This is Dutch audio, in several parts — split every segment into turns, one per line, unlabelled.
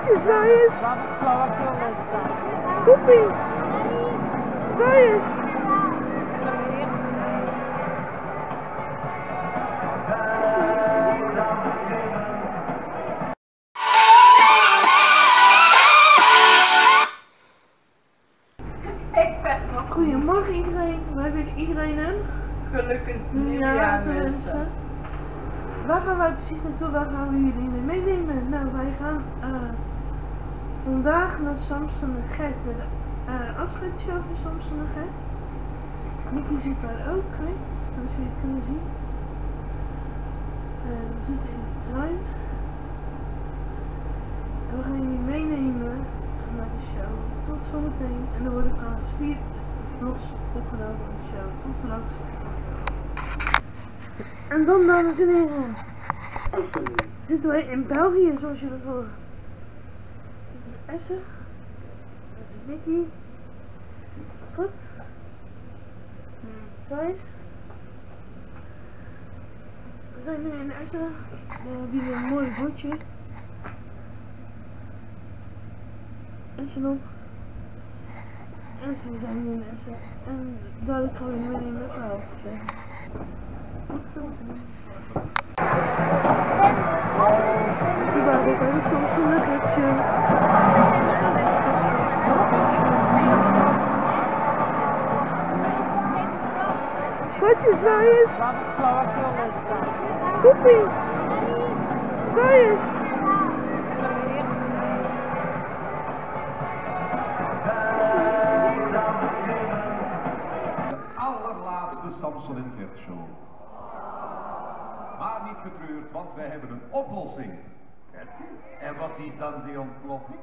Schatjes, waar is?
Laat het flauwekul staan.
Poepie. Waar is? Goedemorgen iedereen. Waar wil iedereen heen?
Gelukkig
Ja, mensen. Waar gaan wij precies naartoe? Waar gaan we jullie mee meenemen? Nou, wij gaan vandaag naar Samson en Gert, de afscheidsshow van Samson en Gert. Nicky zit daar ook, hè? Zoals jullie kunnen zien. We zitten in de trein. En we gaan jullie meenemen naar de show. Tot zometeen. En er worden trouwens 4 vlogs opgenomen van de show. Tot straks. En dan, dames en heren, zitten wij in België, zoals jullie horen. Dit is Essen. Dat is Nicky. Goed. Thijs. We zijn nu in Essen. We hebben hier een mooi bordje. Essen op. Essen, we zijn nu in Essen. En dadelijk gaan we meenemen met verhaal te zeggen. Tot zo. Die waren ook even soms een nuggetje. Schatjes, waar is?
Laat het flauwekul staan.
Poepie. Waar is?
Allerlaatste Samson en Gert show. Maar niet getreurd, want wij hebben een oplossing.
En wat is dan die ontploffing?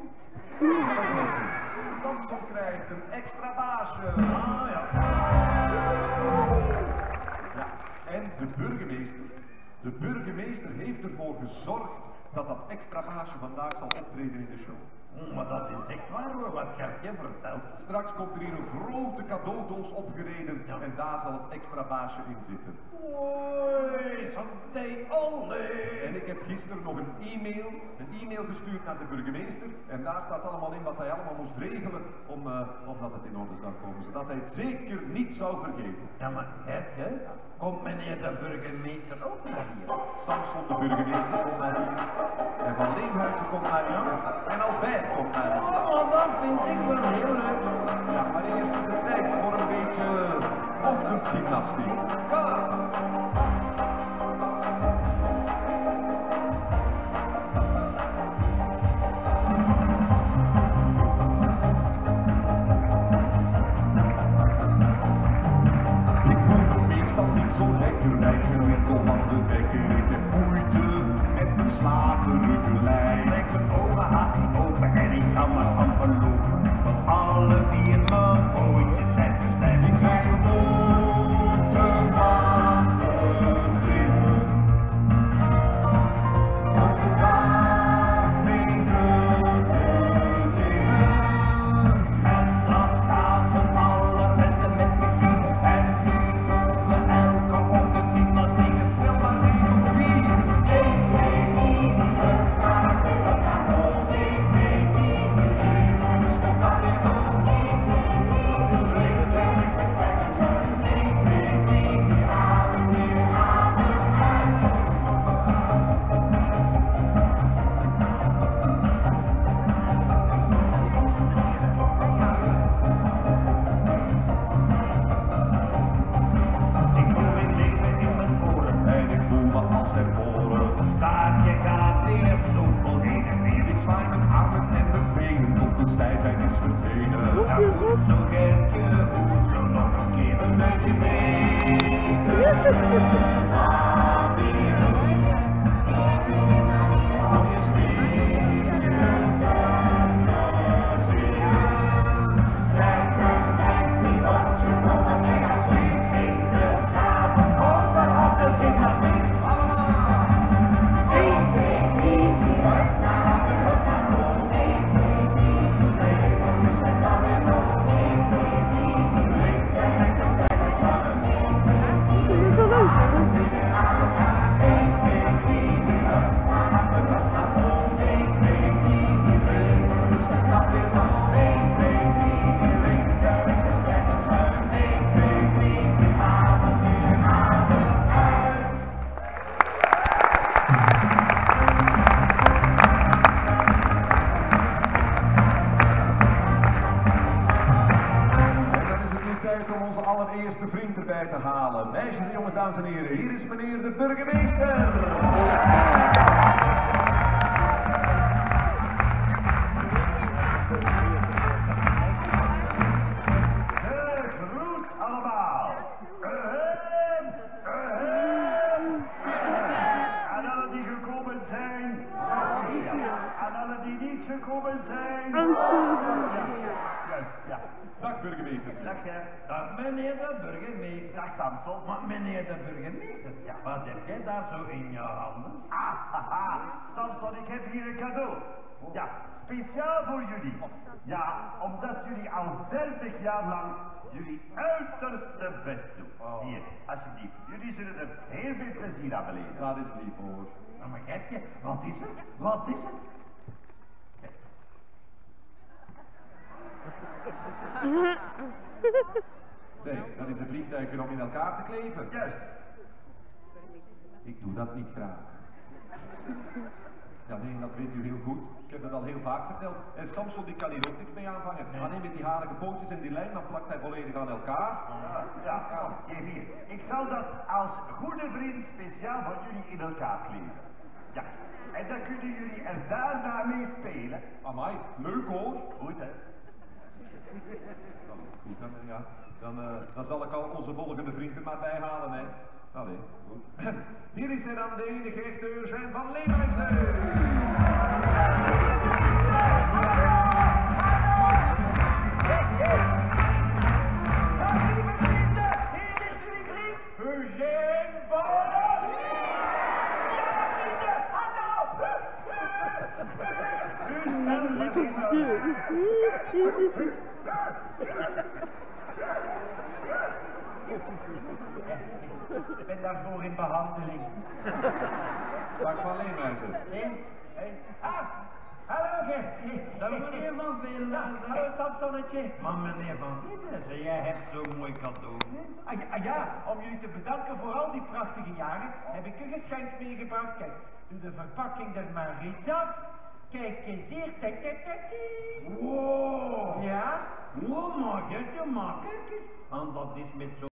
Samson krijgt een extra baasje.
Ah ja.
Ja, en de burgemeester heeft ervoor gezorgd dat dat extra baasje vandaag zal optreden in de show.
Maar dat is echt waar hoor, wat Gert je vertelt.
Straks komt er hier een grote cadeaudoos opgereden en daar zal het extra baasje in zitten.
Oei, someday only.
En ik heb gisteren nog een e-mail gestuurd naar de burgemeester en daar staat allemaal in wat hij allemaal moest regelen omdat het in orde zou komen, zodat hij het zeker niet zou vergeten.
Ja maar Gert, hè? Komt meneer de burgemeester ook naar hier?
Samson de burgemeester komt naar hier en Van Leemhuizen komt naar hier en Albert komt naar hier.
Oh, dat vind ik wel heel leuk.
Ja, maar eerst is het tijd voor een beetje ochtendgymnastiek.
Ja.
Ik zei je moeten maar dames en heren, hier is meneer de burgemeester.
Groet allemaal. Aan alle die gekomen zijn. Aan alle die niet gekomen zijn. Juist, ja.
Dag burgemeester.
Dag, hè.
Dag meneer de burgemeester.
Dag, Samson.
Maar meneer de burgemeester,
Ja.
wat heb jij daar zo in je handen?
Haha, Samson, ik heb hier een cadeau. Ja, speciaal voor jullie. Ja, omdat jullie al 30 jaar lang jullie uiterste best doen. Hier, alsjeblieft. Jullie zullen er heel veel plezier aan beleven.
Dat is lief hoor.
Nou, maar gekje, wat is het? Wat is het?
Nee, dat is een vliegtuigje om in elkaar te kleven.
Juist.
Ik doe dat niet graag. Ja, nee, dat weet u heel goed. Ik heb dat al heel vaak verteld. En Samson die kan hier ook niks mee aanvangen. Alleen met die harige pootjes en die lijm, dan plakt hij volledig aan elkaar.
Ja, geef hier. Ik zal dat als goede vriend speciaal voor jullie in elkaar kleven. Ja, en dan kunnen jullie er daarna mee spelen.
Amai, leuk hoor.
Goed, hè?
Nou, goed, ja. Dan zal ik al onze volgende vrienden maar bijhalen, hè. Allee, goed. Hier is er dan de enige echte Eurgijn van Leemhuizen.
Ik ben daarvoor in behandeling.
Dag van Leemhuizen.
Hallo Gert.
Dat meneer Van Veen.
Hallo Samsonnetje.
Maar meneer Van Veen, jij hebt zo'n mooi cadeau.
Ja, om jullie te bedanken voor al die prachtige jaren heb ik een geschenk meegebracht. Kijk, doe de verpakking er maar eens af. Kijk eens hier. Kijk, kijk, kijk.
Wow.
Ja?
Oh, maar Gertje, maar kijk eens. En dat is met zo